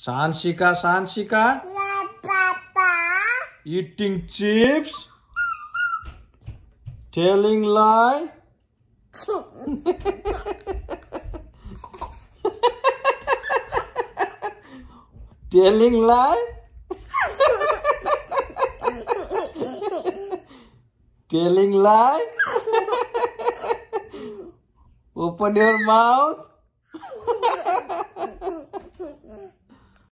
Sanshika, Sanshika. Papa. Eating chips. Telling lie. Telling lie. Telling lie. Open your mouth.